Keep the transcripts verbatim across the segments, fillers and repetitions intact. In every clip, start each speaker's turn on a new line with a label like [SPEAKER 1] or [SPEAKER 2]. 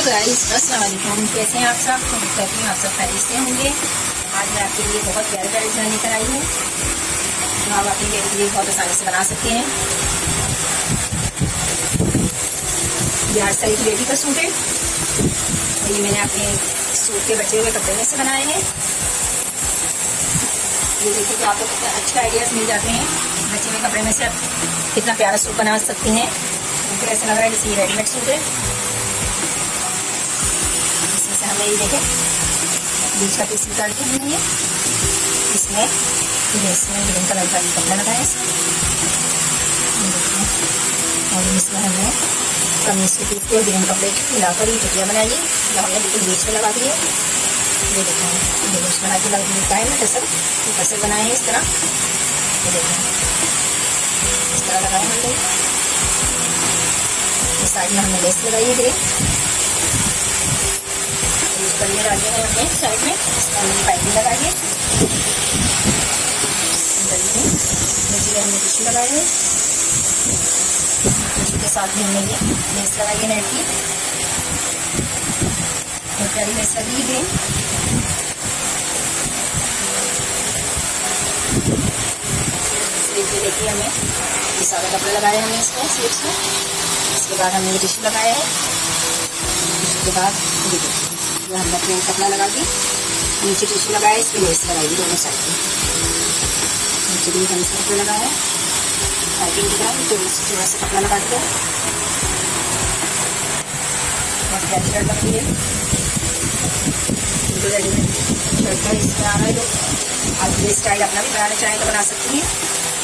[SPEAKER 1] Guys, अस्सलाम वालेकुम। कैसे हैं आप सब? तो कहती हूँ आप सब खैरियत से होंगे। आज मैं आपके लिए बहुत प्यारे प्यारे डिज़ाइन लेकर आई हूँ जो आप अपनी बेटी के लिए बहुत आसानी से बना सकते हैं। ये आठ साल की बेटी का सूट है और ये मैंने अपने सूट के बचे हुए कपड़े में से बनाए हैं। ये देखिए तो आपको कितना अच्छे आइडियाज मिल जाते हैं। बचे हुए कपड़े में से आप कितना प्यारा सूट बना सकती हैं। मुझे ऐसा लग रहा है जैसे ये रेडीमेड सूट है। इसमें से हमें ये देखें बीच का पीस निकाल के हमने इसमें इसमें ग्रीन कलर का कपड़ा लगाया इसमें और इसमें हमने कमीज के पीस को ग्रीन कपड़े मिलाकर ये टिकिया बनाई है जो हमने बिल्कुल बीच में लगा दी है। ये देखें ये बीच बना के मिलता है ना टसल टसल बनाए हैं इस तरह। ये देखें इस तरह लगाए हमने। साइड में हमने लेस लगाई है ग्रीन कलिए डाले हैं हमने साइड में। इसमें हमने पाइपिंग लगाई है देखिए हमने टिश्यू लगाए हैं। टिश्यू के साथ में हमने ये लेस लगाई है नेट की और प्यारी लेस लगी है ग्रीन। देखिए हमें ये सारा कपड़ा लगाया हमने इसमें स्लीव्स में। इसके बाद हमने ये टिश्यू लगाया है। टिश्यू के बाद देखिए ये हमने प्लेन कपड़ा लगा के नीचे टिश्यू लगाया, इसकी लेस लगाई दोनों साइड पे। नीचे भी हमने कपड़ा लगाया पाइपिंग की तरह तो थोड़ा सा कपड़ा लगा दिया और प्यारी शर्ट लग रही है। तो रेडीमेड शर्ट का इसमें आ रहा है तो आप ये स्टाइल अपना भी बनाना चाहें तो बना सकती हैं।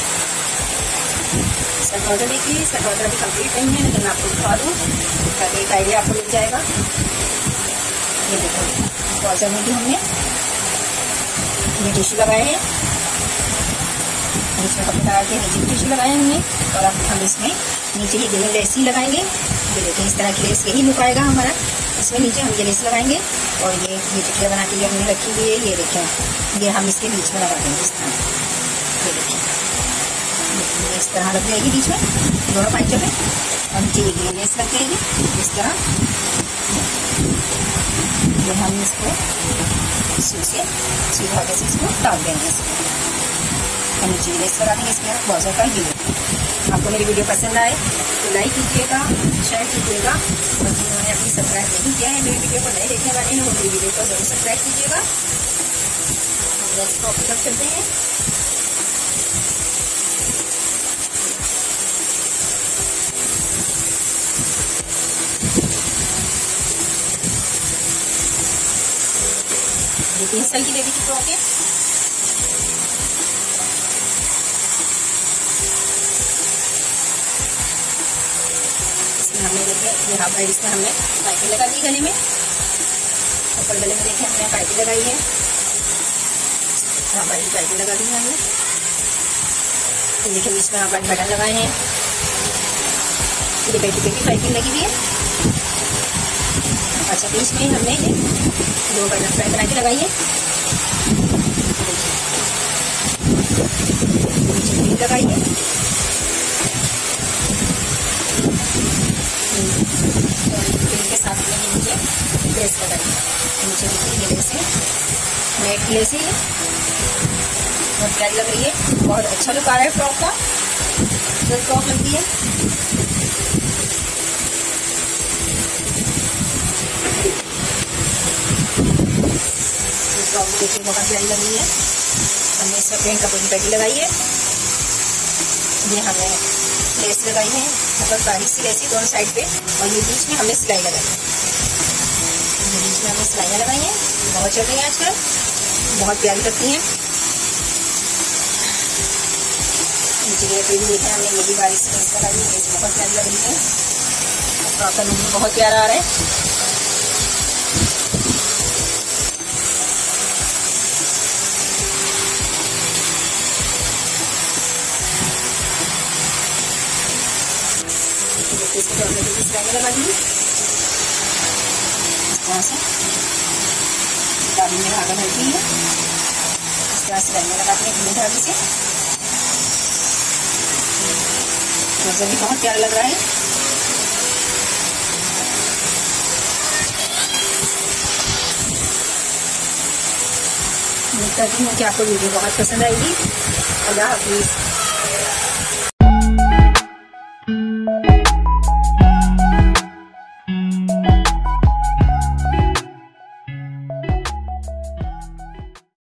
[SPEAKER 1] इसका बॉर्डर देखिए, इसका बॉर्डर अभी कंप्लीट नहीं है लेकिन मैं आपको दिखा दूँ ताकि एक आइडिया आपको मिल जाएगा। ये देखो बॉर्डर में भी हमने ये टिश्यू लगाए हैं और इसमें कपड़ा लगा के नीचे टिश्यू लगाए हमने और अब हम इसमें नीचे ही ग्रीन लेस ही लगाएंगे। ये देखें इस तरह की लेस यही लुक आएगा हमारा। इसमें नीचे हम ये लेस लगाएंगे और ये ये टिकिया बना के हमने रखी हुई है। ये देखें ये हम इसके बीच में लगा देंगे इस तरह। ये देखें इस तरह लग जाएगी बीच में दोनों पाइचों में और नीचे ये ग्रीन लेस लग जाएगी इस तरह। ये हम इसको सुई से सुई धागे से इसको डाल देंगे इसमें और नीचे लेस लगा देंगे इसमें बॉर्डर का। ये आपको मेरी वीडियो पसंद आए तो लाइक कीजिएगा, शेयर कीजिएगा और जिन्होंने अभी सब्सक्राइब नहीं किया है मेरी वीडियो को नए देखने वाले हैं वो मेरी वीडियो को जरूर सब्सक्राइब कीजिएगा। नेक्स्ट टॉपिक पर चलते हैं। तीन साल की बेबी की फ्रॉक है। इसमें हमने देखे ये हाफ साइड इसमें हमने पाइपिंग लगा दी गले में। ऊपर गले में देखे हमने पाइपिंग लगाई है। हाफ साइड पाइपिंग लगा दी है हमने। देखिए इसमें हाफ साइड बटन लगाए हैं। ये बेटी पे भी पाइपिंग लगी हुई है। अच्छा बीच में हमने ये दो बटन फ्राई बना के लगाई है। नीचे लगाई है के साथ में नीचे लेस लगाई है। नीचे देखिए ये लेस है नेट की लेस है ये बहुत प्यारी लग रही है। बहुत अच्छा लुक आ रहा है फ्रॉक का जो फ्रॉक लगती है। फ्रॉक देखिए बहुत प्यारी लग रही है। हमने इसमें प्लेन कपड़े की पट्टी लगाई है। ये हमने लेस लगाई है मतलब बारीक सी लेस दोनों साइड पे और ये बीच में हमने सिलाई लगाई है। ये बीच में हमने सिलाइयाँ लगाई हैं बहुत चल रही हैं आजकल बहुत प्यारी लगती हैं। नीचे ये पे भी देखें हमने ये भी बारीक सी लेस लगाई है। लेस बहुत प्यारी लग रही है। फ्रॉक का लुक भी बहुत प्यारा आ रहा है। इसको ऑलरेडी सिलाई लगा दी इस तरह से दादी में धागा भरती है। इस तरह सिलाई लगाती है ग्रीन धागे से। भी बहुत प्यारा लग रहा है। करती हूँ कि आपको वीडियो बहुत पसंद आएगी। अल्लाह हाफिज़।